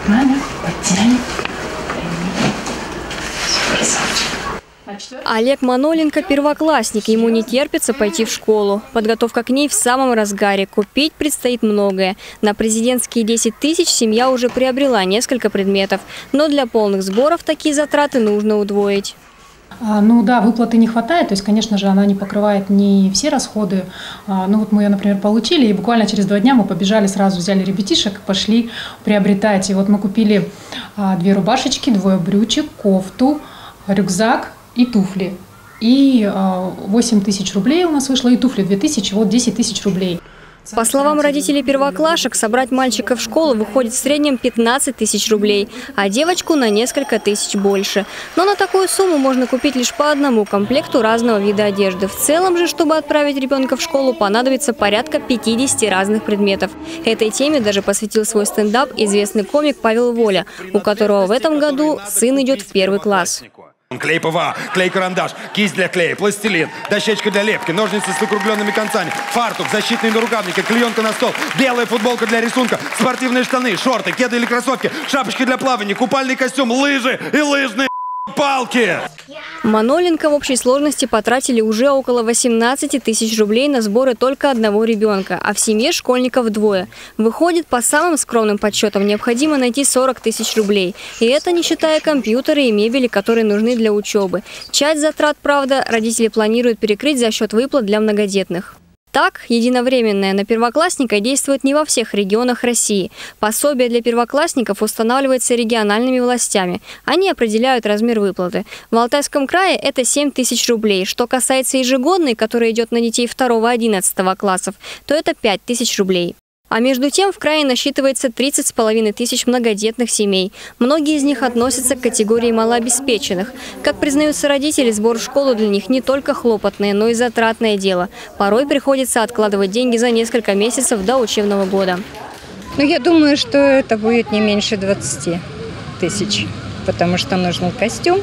Надо, подтянем. Олег Маноленко – первоклассник, ему не терпится пойти в школу. Подготовка к ней в самом разгаре. Купить предстоит многое. На президентские 10 тысяч семья уже приобрела несколько предметов. Но для полных сборов такие затраты нужно удвоить. Ну да, выплаты не хватает, то есть, конечно же, она не покрывает не все расходы. Ну вот мы ее, например, получили, и буквально через 2 дня мы побежали, сразу взяли ребятишек, пошли приобретать. И вот мы купили 2 рубашечки, 2 брючек, кофту, рюкзак и туфли. И 8 тысяч рублей у нас вышло, и туфли 2000, вот 10 тысяч рублей. По словам родителей первоклашек, собрать мальчика в школу выходит в среднем 15 тысяч рублей, а девочку на несколько тысяч больше. Но на такую сумму можно купить лишь по одному комплекту разного вида одежды. В целом же, чтобы отправить ребенка в школу, понадобится порядка 50 разных предметов. Этой теме даже посвятил свой стендап известный комик Павел Воля, у которого в этом году сын идет в 1 класс. Клей ПВА, клей-карандаш, кисть для клея, пластилин, дощечка для лепки, ножницы с выкругленными концами, фартук, защитные нарукавники, клеенка на стол, белая футболка для рисунка, спортивные штаны, шорты, кеды или кроссовки, шапочки для плавания, купальный костюм, лыжи и лыжные палки. Маноленко в общей сложности потратили уже около 18 тысяч рублей на сборы только одного ребенка, а в семье школьников 2. Выходит, по самым скромным подсчетам необходимо найти 40 тысяч рублей. И это не считая компьютеры и мебели, которые нужны для учебы. Часть затрат, правда, родители планируют перекрыть за счет выплат для многодетных. Так, единовременное на первоклассника действует не во всех регионах России. Пособие для первоклассников устанавливается региональными властями. Они определяют размер выплаты. В Алтайском крае это 7 тысяч рублей. Что касается ежегодной, которая идет на детей 2-11 классов, то это 5 тысяч рублей. А между тем в крае насчитывается 30,5 тысяч многодетных семей. Многие из них относятся к категории малообеспеченных. Как признаются родители, сбор в школу для них не только хлопотное, но и затратное дело. Порой приходится откладывать деньги за несколько месяцев до учебного года. Ну, я думаю, что это будет не меньше 20 тысяч, потому что нужен костюм,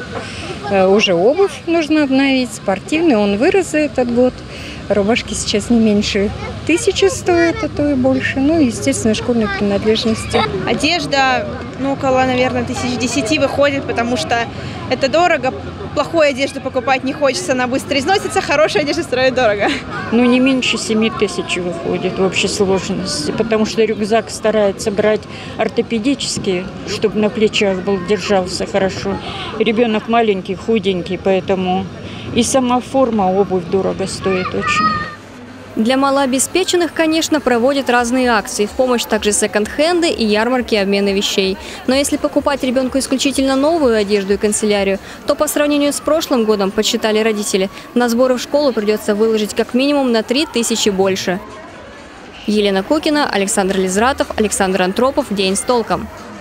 уже обувь нужно обновить, спортивный, он вырос за этот год. Рубашки сейчас не меньше 1000 стоят, а то и больше. Ну, естественно, школьные принадлежности. Одежда, около, наверное, 1010 выходит, потому что это дорого. Плохой одежды покупать не хочется, она быстро износится, хорошая одежда стоит дорого. Ну, не меньше 7 тысяч выходит в общей сложности, потому что рюкзак старается брать ортопедический, чтобы на плечах держался хорошо. Ребенок маленький, худенький, поэтому и сама форма, обувь дорого стоит очень. Для малообеспеченных, конечно, проводят разные акции. В помощь также секонд-хенды и ярмарки обмена вещей. Но если покупать ребенку исключительно новую одежду и канцелярию, то по сравнению с прошлым годом, подсчитали родители, на сборы в школу придется выложить как минимум на 3 тысячи больше. Елена Кукина, Александр Лизратов, Александр Антропов. День с толком.